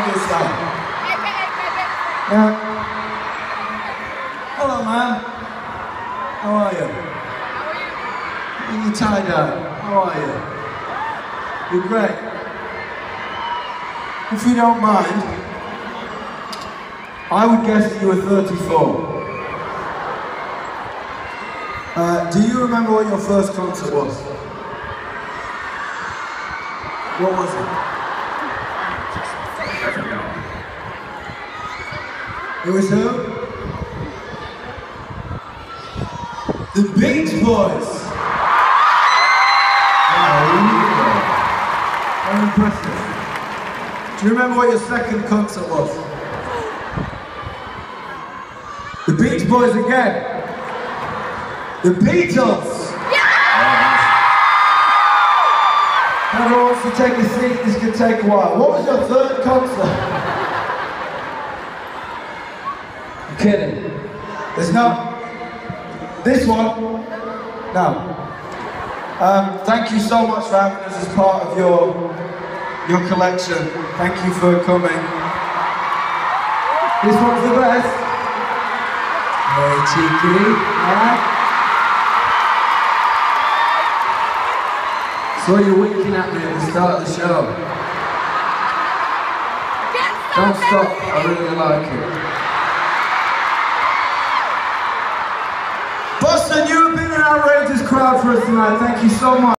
this guy. Yeah. Hello, man. How are you? You're tie-dye. How are you? You're great. If you don't mind, I would guess that you were 34. Do you remember what your first concert was? What was it? It was who? The Beach Boys! Very impressive. Do you remember what your second concert was? The Beach Boys again. The Beatles. Everyone wants to take a seat, this could take a while. What was your third concert? I'm kidding. There's no... This one? No. Thank you so much for having us as part of your collection. Thank you for coming. This one's the best. Hey, cheeky. Alright? So you're winking at me at the start of the show. Don't stop, I really like it. Boston, you have been an outrageous crowd for us tonight. Thank you so much.